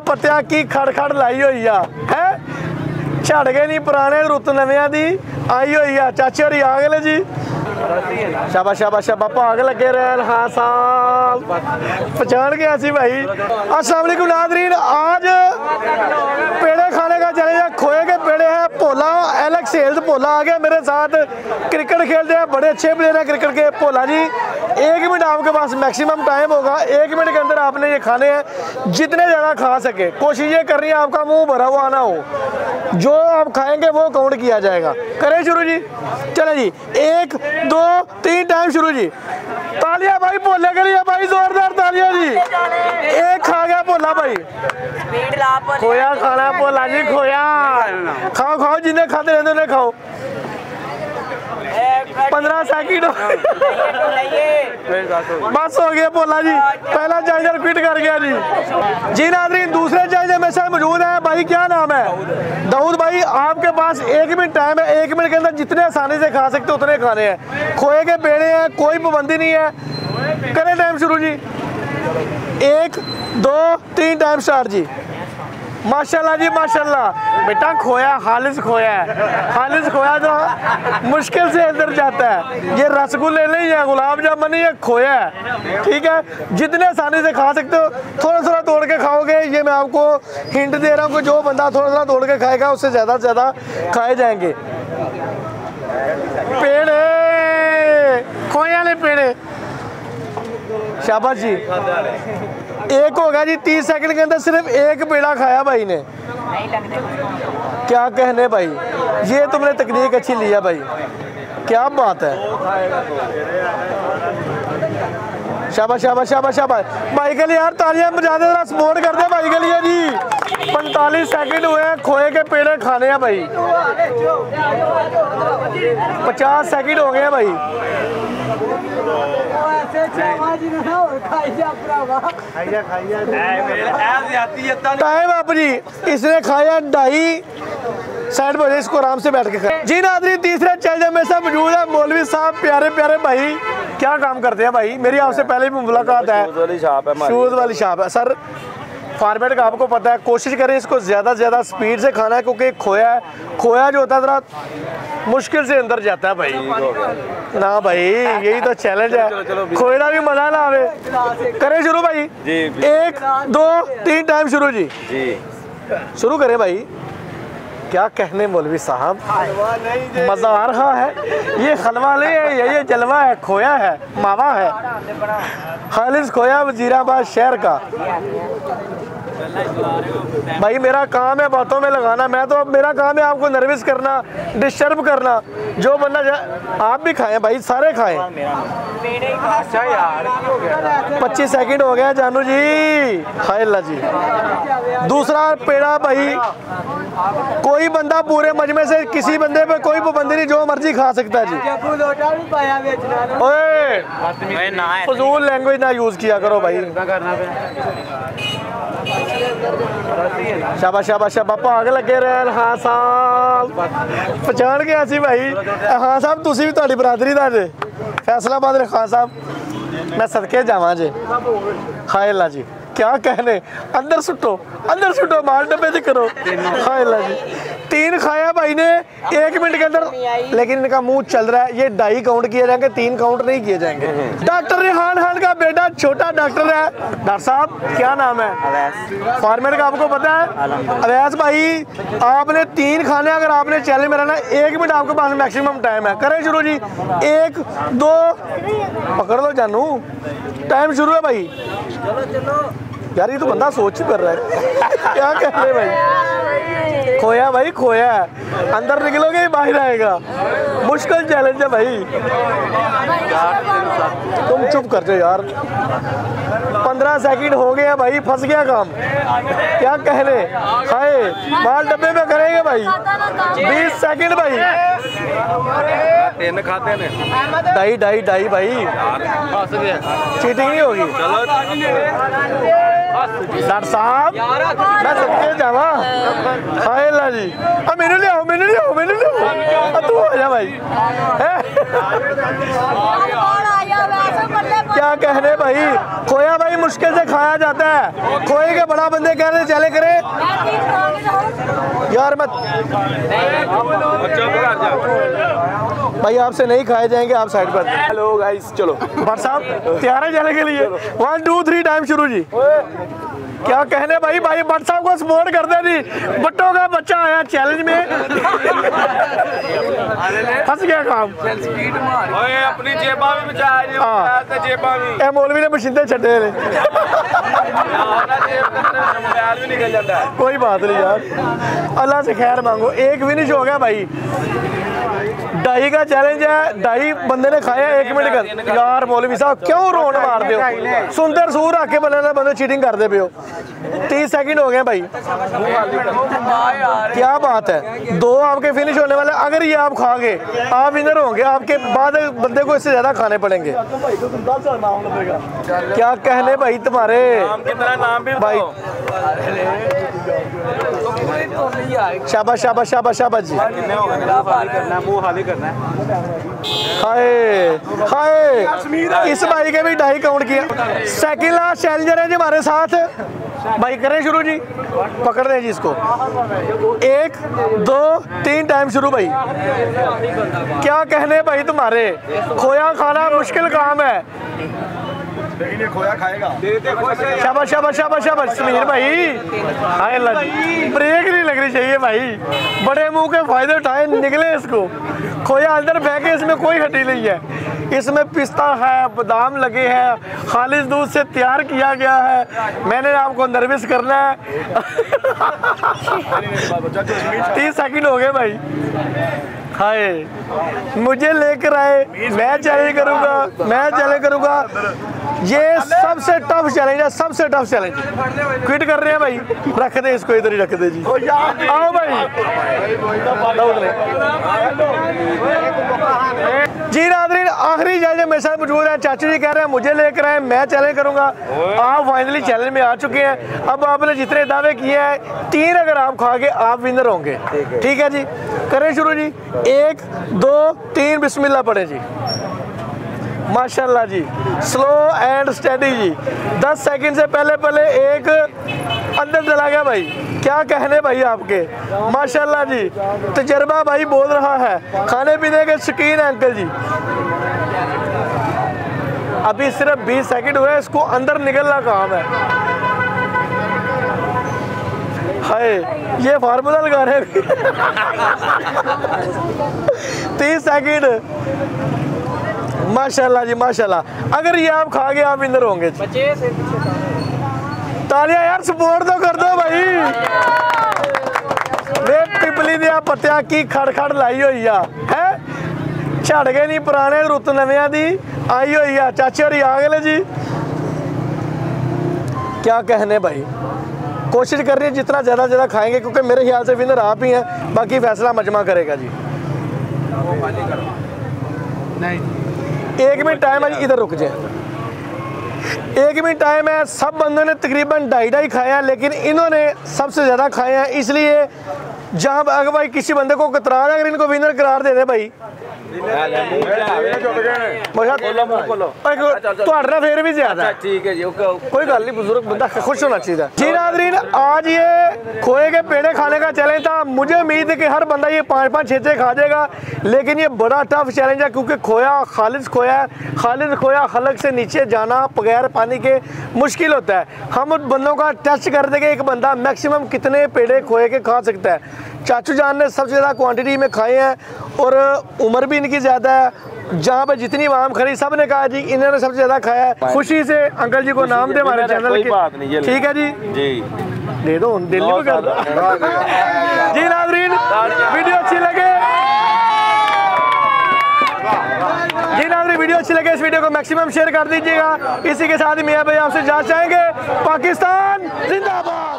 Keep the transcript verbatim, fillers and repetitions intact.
पत्तिया की खड़-खड़ लाई हुई है झड़ गए नहीं पुराने रुत नविया दी आई हुई है। चाचे होरी आ गए जी शाबाश शाबाश शाबाश भाग लगे रहे। हाँ साहब पहचान गया सी भाई। अस्सलाम वालेकुम नाज़रीन, आज पेड़े खाने का चैलेंज है। खोए के पेड़े हैं। भोला एलेक्स हेल्स भोला आ गया मेरे साथ। क्रिकेट खेलते हैं, बड़े अच्छे प्लेयर हैं क्रिकेट के। भोला जी एक मिनट आपके पास मैक्सिमम टाइम होगा, एक मिनट के अंदर आपने ये खाने हैं, जितने ज़्यादा खा सके। कोशिश ये करनी है आपका मुंह भरा हुआ ना हो, जो आप खाएंगे वो काउंट किया जाएगा। करें शुरू जी, चले जी, एक दो तीन टाइम शुरू जी। तालियां भाई भोले के लिए भाई, जोरदार तालियां जी। एक खा गया भोला भाई, खोया खाना भोला जी, खोया खाओ खाओ, जिन्हें खाते रहते उन्हें खाओ। पंद्रह सेकंड बस हो गया भोला जी, पहला चार्जर फिट कर गया जी। जी नाज़रीन दूसरे चार्जर में से मौजूद है भाई, क्या नाम है? दाऊद भाई। आपके पास एक मिनट टाइम है, एक मिनट के अंदर जितने आसानी से खा सकते उतने खाने हैं। खोए के पेड़े हैं, कोई पाबंदी नहीं है। करें टाइम शुरू जी, एक दो तीन टाइम स्टार्ट जी। माशाल्लाह जी माशाल्लाह। बेटा खोया खालिस खोया है, खालिस खोया तो मुश्किल से अंदर जाता है। ये रसगुल्ले नहीं है, गुलाब जामुन नहीं है, खोया है। ठीक है, जितने आसानी से खा सकते हो थोड़ा थोड़ा तोड़ के खाओगे। ये मैं आपको हिंट दे रहा हूँ कि जो बंदा थोड़ा थोड़ा तोड़ के खाएगा उससे ज़्यादा से ज़्यादा खाए जाएंगे। पेड़े खोए वाले पेड़े, शाबाश जी। एक हो गया जी, तीस सेकंड के अंदर सिर्फ एक पेड़ा खाया भाई ने। क्या कहने भाई, ये तुमने तकनीक अच्छी लिया भाई, क्या बात है। शाबाश शाबाश शाबाश शाबाश भाई के लिए यार, तालियां बजा दे, जरा सपोर्ट कर दे भाई के लिए जी। पैंतालीस सेकंड हुए हैं, खोए के पेड़े खाने हैं भाई। पचास सेकंड हो गए हैं भाई। टाइम आप जी, इसने खाया ढाई साइड बजे, इसको आराम से बैठ के खाया जी। नाज़रीन तीसरे चैलेंज में से मौजूद है मौलवी साहब, प्यारे प्यारे भाई। क्या काम करते हैं भाई? मेरी आपसे पहले भी मुलाकात है। शूज वाली शॉप है सर। फॉर्मेट का आपको पता है, कोशिश करें इसको ज़्यादा से ज़्यादा स्पीड से खाना है, क्योंकि खोया है, खोया जो होता है ज़रा मुश्किल से अंदर जाता है भाई ना भाई। यही तो चैलेंज है, खोया भी मजा ना आवे। करें शुरू भाई जी, एक दो तीन टाइम शुरू जी जी। शुरू करें भाई। क्या कहने मौलवी साहब, मज़ा आ रहा है। ये हलवा नहीं है, ये ये जलवा है, खोया है, मावा है, खालिस खोया वजीराबाद शहर का। भाई मेरा काम है बातों में लगाना, मैं तो मेरा काम है आपको नर्वस करना, डिस्टर्ब करना। जो बंदा आप भी खाएं भाई, सारे खाएं। पच्चीस सेकंड हो गया जानू जी। हाय अल्लाह जी। दूसरा पेड़ा भाई, कोई बंदा पूरे मजमे से किसी बंदे पे कोई पाबंदी नहीं, जो मर्जी खा सकता है जी। ओए फजूल लैंग्वेज ना यूज किया करो भाई। शाबाश शाबाश शाबाश भाग लगे रहे। हाँ साहब पहचान गया सी भाई। हाँ साहब तुसी भी तुहाडी बरादरी दा जे, फैसलाबाद दे खान साहब, मैं सदके जावां जे। हाय अल्लाह जी, क्या कहने, अंदर सुटो अंदर सुटो, माल डब्बे च करो। हाय अल्लाह जी, तीन खाया भाई ने एक मिनट के अंदर, लेकिन इनका मुंह चल रहा है। ये ढाई काउंट किए जाएंगे, तीन काउंट नहीं किए जाएंगे। डॉक्टर रेहान खान का बेटा छोटा डॉक्टर है। डॉक्टर साहब क्या नाम है? फॉर्मेट का आपको पता है? अवैस भाई आपने तीन खाने, अगर आपने चैलेंज में रहना, एक मिनट आपके पास मैक्सिमम टाइम है। करें शुरू जी, एक दो पकड़ लो जानू, टाइम शुरू है भाई। चलो चलो यार, ये तो बंदा सोच ही कर रहा है। क्या कह रहे भाई, खोया भाई खोया, अंदर निकलोगे बाहर आएगा। मुश्किल चैलेंज है भाई। तुम चुप कर जाओ यार। पंद्रह सेकंड हो गया भाई, फंस गया काम। क्या कह रहे, खाए माल डब्बे में करेंगे भाई। बीस सेकंड भाई, खाते हैं ढाई ढाई ढाई भाई, चीटिंग नहीं होगी। डॉक्टर साहब मैं सबके जावा। हाय अल्लाह जी, अब मैंने ले आओ मैंने ले आओ मैंने ले आओ, तू आ जा भाई। क्या कहने भाई, खोया भाई मुश्किल से खाया जाता है, खोए के बड़ा बंदे कह रहे चले करे यार मत भाई, आपसे नहीं खाए जाएंगे, आप साइड पर। हेलो गाइस, चलो भट्ट साहब तैयार है जाने के लिए? वन टू थ्री टाइम शुरू जी। क्या कहने भाई, भाई भट्ट साहब को सपोर्ट करते जी। भट्टों का बच्चा आया चैलेंज में, फंस गया काम। ओए अपनी जेबा भी बचा रही हो, ते जेबा भी ए मौलवी ने मशीनें छड्डे ने। मोबाइल भी निकल जाता है। कोई बात नहीं यार, अल्लाह से खैर मांगो। एक फिनिश हो गया भाई, ढाई का चैलेंज है, ढाई बंदे ने खाया एक मिनट का। यार मौलवी साहब क्यों रोन मार दो, सुंदर सूर आके बंदे बंदे चीटिंग कर दे पे हो। तीस सेकंड हो गए भाई, क्या बात है। दो आपके फिनिश होने वाले, अगर ये आप खा गए आप विनर होंगे, आपके बाद बंदे को इससे ज्यादा खाने पड़ेंगे। क्या कहने भाई तुम्हारे नाम भी भाई, शाबाश शाबाश शाबाश शाबाश जी। हाय हाय, इस भाई के भी ढाई काउंट किया। सेकंड लास्ट चैलेंजर है जी हमारे साथ भाई, करें शुरू जी, पकड़ रहे जी इसको। एक दो तीन टाइम शुरू भाई। क्या कहने भाई तुम्हारे, खोया खाना मुश्किल काम है, लेकिन ये खोया खाएगा। शाबाश शाबाश शाबाश शाबाश समीर भाई। हाय अल्लाह जी, ब्रेक नहीं लगनी चाहिए भाई, बड़े मुंह के फायदे उठाए निकले इसको। खोया अंदर फेंके, इसमें कोई हड्डी नहीं है, इसमें पिस्ता है, बादाम लगे हैं, खालिश दूध से तैयार किया गया है। मैंने आपको नर्वस करना है। तीस सेकंड हो गए भाई। हाय, मुझे लेकर आए, मैं चैलेंज करूंगा, मैं चैलेंज करूंगा। ये सबसे टफ चैलेंज है, सबसे टफ चैलेंज। क्विट कर रहे हैं भाई, रख दे इसको, इधर ही रख दे जी। आओ भाई जी। नाज़रीन आखिरी जज मेरे साथ मौजूद है, चाचू जी कह रहे हैं मुझे लेकर आए, मैं चैलेंज करूंगा। आप फाइनली चैलेंज में आ चुके हैं। अब आपने जितने दावे किए हैं, तीन अगर आप खा के आप विनर होंगे, ठीक है जी। करें शुरू जी, एक दो तीन बिस्मिल्लाह पढ़े जी। माशाल्लाह जी, स्लो एंड स्टेडी जी। दस सेकंड से पहले पहले एक अंदर चला गया भाई। क्या कहने भाई आपके, माशाल्लाह जी, तजर्बा भाई बोल रहा है, खाने पीने के शौकीन है अंकल जी। अभी सिर्फ बीस सेकंड हुए, इसको अंदर निकलना काम है। हाय, ये फार्मूला लगा रहे हैं। तीस सेकंड, माशाल्लाह जी माशाल्लाह। अगर ये आप खा गए आप विनर होंगे। तालियां यार, सपोर्ट तो कर दो भाई। वे पिपली दिया पत्तिया की खड़-खड़ लाई हुई है, झड़ गए नहीं पुराने, रुत नविया दी आई हुई है। चाचे और आ गए जी। क्या कहने भाई, कोशिश कर रही है जितना ज़्यादा ज़्यादा खाएंगे, क्योंकि मेरे ख्याल से विनर आप ही हैं, बाकी फैसला मजमा करेगा जी। नहीं, एक मिनट टाइम है, इधर रुक जाए। एक मिनट टाइम है। सब बंदों ने तकरीबन ढाई ढाई खाया है, लेकिन इन्होंने सबसे ज़्यादा खाए हैं, इसलिए जहाँ अगर भाई किसी बंदे को कतरा है, अगर इनको विनर करार दे दे भाई, फिर भी ज्यादा ठीक है जी। कोई गल नहीं, बुजुर्ग बंदा खुश होना चाहिए जी। नाज़रीन आज ये खोए के पेड़े खाने का चैलेंज था। मुझे उम्मीद है कि हर बंदा ये पाँच पाँच छः छः खा जाएगा, लेकिन ये बड़ा टफ चैलेंज है, क्योंकि खोया खालिज खोया है। खालिज खोया हलक से नीचे जाना बगैर पानी के मुश्किल होता है। हम उन बंदों का टेस्ट कर देंगे, एक बंदा मैक्सिमम कितने पेड़े खोए के खा सकता है। चाचू जान ने सबसे ज़्यादा क्वांटिटी में खाए हैं और उम्र भी इनकी ज़्यादा है। जहाँ पे जितनी आवाम खड़ी सब ने कहा जी इन्होंने सबसे ज़्यादा खाया है। खुशी से अंकल जी को नाम दे हमारे चैनल के, ठीक है जी जी, दे दो दिल में कर दो जी। नाज़रीन वीडियो अच्छी लगे जी, नाज़रीन वीडियो अच्छी लगे इस वीडियो को मैक्सिमम शेयर कर दीजिएगा। इसी के साथ ही मियां भाई आपसे जाना चाहेंगे, पाकिस्तान जिंदाबाद।